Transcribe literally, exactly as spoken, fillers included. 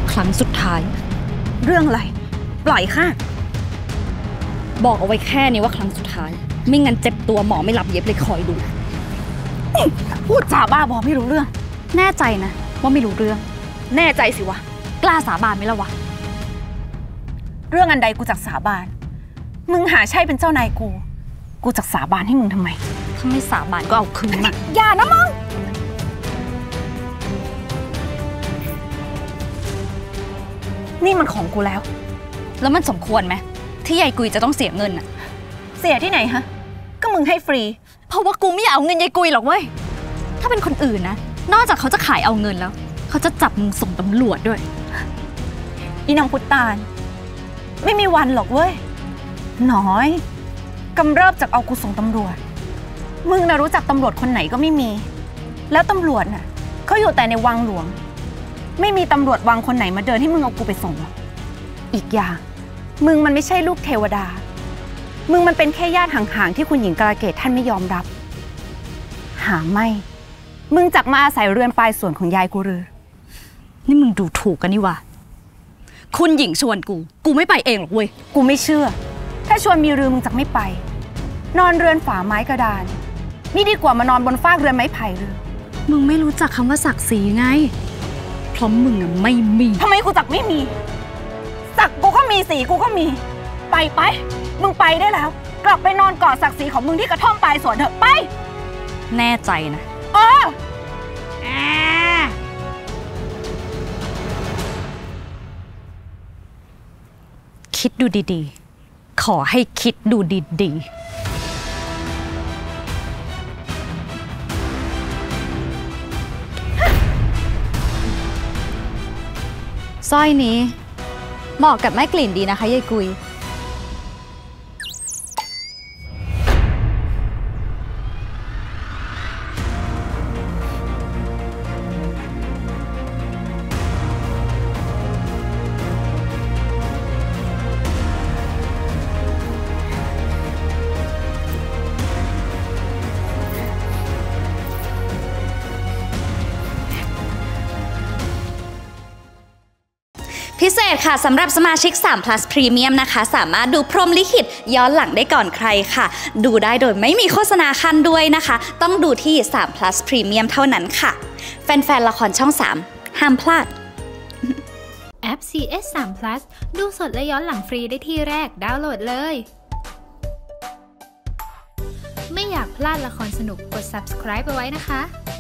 ครั้งสุดท้ายเรื่องอะไรปล่อยค่ะบอกเอาไว้แค่นี้ว่าครั้งสุดท้ายไม่งั้นเจ็บตัวหมอไม่รับเย็บเลยคอยดูพูดจาบ้าบอไม่รู้เรื่องแน่ใจนะว่าไม่รู้เรื่องแน่ใจสิวะกล้าสาบานไหมล่ะวะเรื่องอันใดกูจักสาบานมึงหาใช่เป็นเจ้านายกูกูจักสาบานให้มึงทำไมถ้าไม่สาบานก็เอาคืนมาอย่านะมึงนี่มันของกูแล้วแล้วมันสมควรไหมที่ยายกุยจะต้องเสียเงินอะเสียที่ไหนฮะก็มึงให้ฟรีเพราะว่ากูไม่อยากเอาเงินยายกุยหรอกเว้ยถ้าเป็นคนอื่นนะนอกจากเขาจะขายเอาเงินแล้วเขาจะจับมึงส่งตำรวจด้วยอีนางพุตตานไม่มีวันหรอกเว้ยน้อยกำเริบจากเอากูส่งตำรวจมึงน่ะรู้จักตำรวจคนไหนก็ไม่มีแล้วตำรวจน่ะเขาอยู่แต่ในวังหลวงไม่มีตำรวจวังคนไหนมาเดินให้มึงเอากูไปส่งหรอกอีกอย่างมึงมันไม่ใช่ลูกเทวดามึงมันเป็นแค่ญาติห่างๆที่คุณหญิงกาลเกตท่านไม่ยอมรับหาไม่มึงจักมาอาศัยเรือนปลายส่วนของยายกูหรือนี่มึงดูถูกกันนี่วะคุณหญิงชวนกูกูไม่ไปเองหรอกเว้ยกูไม่เชื่อถ้าชวนมีรือมึงจักไม่ไปนอนเรือนฝาไม้กระดานนี่ดีกว่ามานอนบนฟากเรือนไม้ไผ่หรือมึงไม่รู้จักคำว่าศักดิ์ศรีไงเพราะมึงอะไม่มีทำไมกูจักไม่มีศักดิ์กูก็มีสีกูก็มีไปไปมึงไปได้แล้วกลับไปนอนกอดศักดิ์ศรีของมึงที่กระท่อมปลายสวนเถอะไปแน่ใจนะเออคิดดูดีๆขอให้คิดดูดีๆสร้อยนี้เหมาะกับแม่กลิ่นดีนะคะยายกุยพิเศษค่ะสำหรับสมาชิกสาม plus Premium นะคะสามารถดูพรหมลิขิตย้อนหลังได้ก่อนใครค่ะดูได้โดยไม่มีโฆษณาคันด้วยนะคะต้องดูที่สาม plus Premium เท่านั้นค่ะแฟนๆละครช่องสามห้ามพลาดแอป ซี เอส สาม plus ดูสดและย้อนหลังฟรีได้ที่แรกดาวน์โหลดเลยไม่อยากพลาดละครสนุกกด subscribe ไปไว้นะคะ